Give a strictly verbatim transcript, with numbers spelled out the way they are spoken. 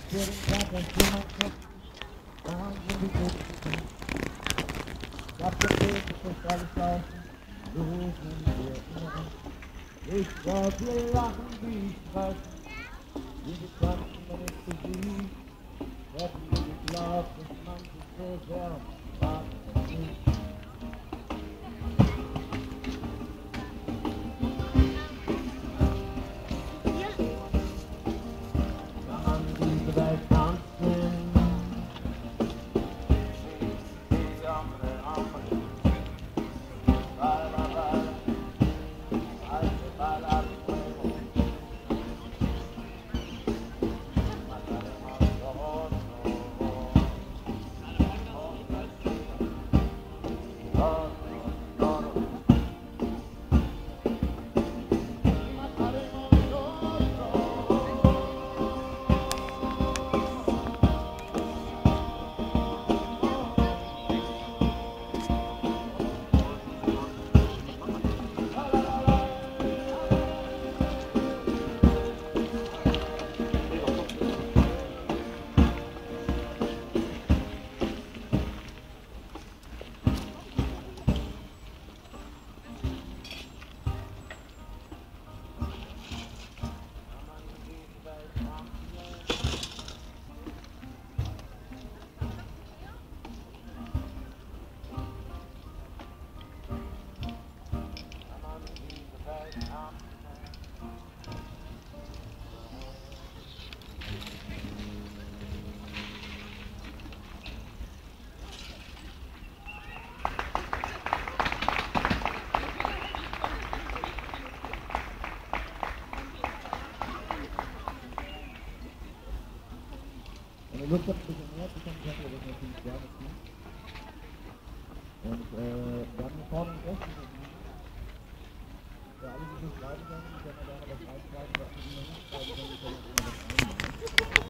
Ich glaub, wir lachen wie Stress, wie die Tanzen, wenn ich für sie hätten wir geglaubt, dass manches so sehr war es nicht. Kann man diese Welt tanzen? Die andere Arme, Balla, Balla, alte Balla, Wenn ihr Lust habt, ein bisschen mehr zu kommen, könnt ihr das natürlich gerne tun. Und äh, wir haben hier vorne einen Gäste. Für alle, die nicht schreiben können, können wir gerne was reinschreiben, was wir noch nicht schreiben können, können wir immer was einnehmen.